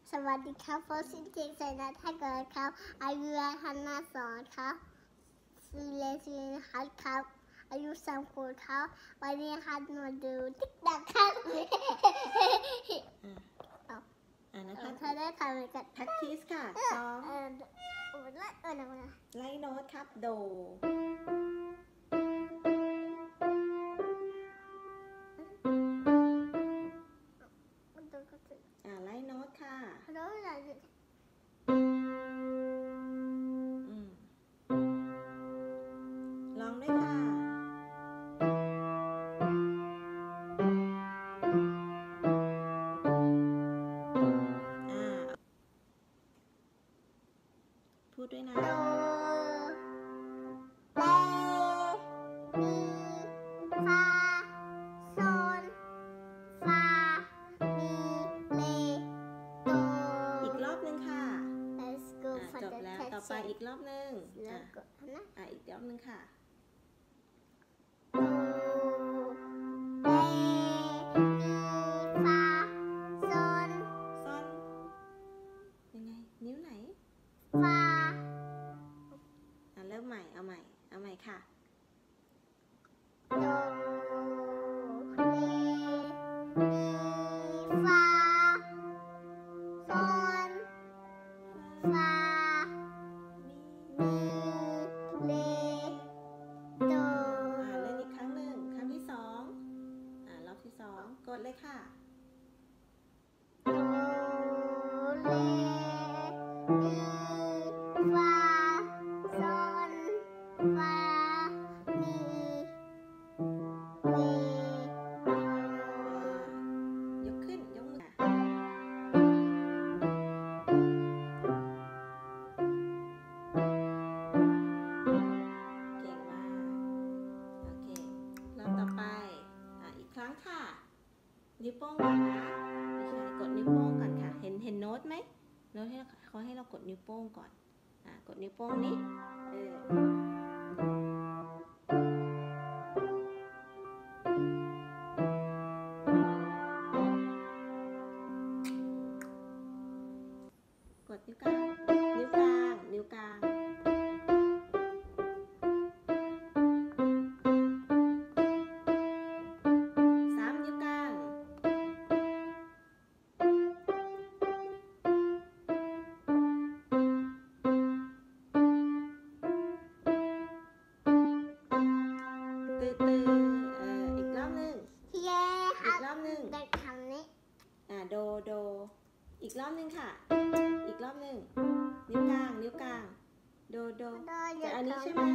สวัสดีครับโฟสินเจกใส่นาท่าเกิดครับอายุฮันนาสอนครับซีเลฮัทครับอายุ3 ขวบครับวันนี้ฮัทมาดูติ๊กต็อกครับนะคะเธอได้ทำอะไรกัน practice ค่ะซ้อมไล่โน้ตครับโดไล่โน้ตค่ะลองด้วยค่ะพูดด้วยนะโดเรมีฟาโซลฟามีเลโดอีกรอบนึงค่ะ Let's go for จบ the แล้ว test ต่อไปอีกรอบนึงแล้วก็นะอีกรอบนึงค่ะโดเรมีฟาโซลยังไงนิ้วไหนฟาเริ่มใหม่เอาใหม่ค่ะโดเรมีฟาโซลฟามีเลโดเล่นอีกครั้งหนึ่งครั้งที่2รอบที่2กดเลยค่ะโดเรมีฟาโซลฟามีเลยกขึ้นยกมือเก่งมากโอเครอบต่อไปอีกครั้งค่ะนิ้วโป้งก่อนนะไม่ใช่กดนิ้วโป้งก่อนค่ะเห็นโน้ตไหมโน้ตเขาให้เรากดนิ้วโป้งก่อนกดนิ้วโป้งนี้กดนิ้วกลางนิ้วกลางนิ้วกลาง3 นิ้วกลางอีกรอบนึงอีกรอบนึงเด็กทำนี้โดอีกรอบนึงค่ะอีกรอบนึงนิ้วกลางโดแต่อันนี้ใช่ไหม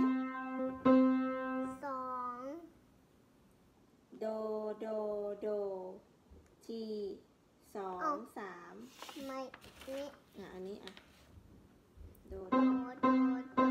2 โดที2 3 ไม่นี่อันนี้โด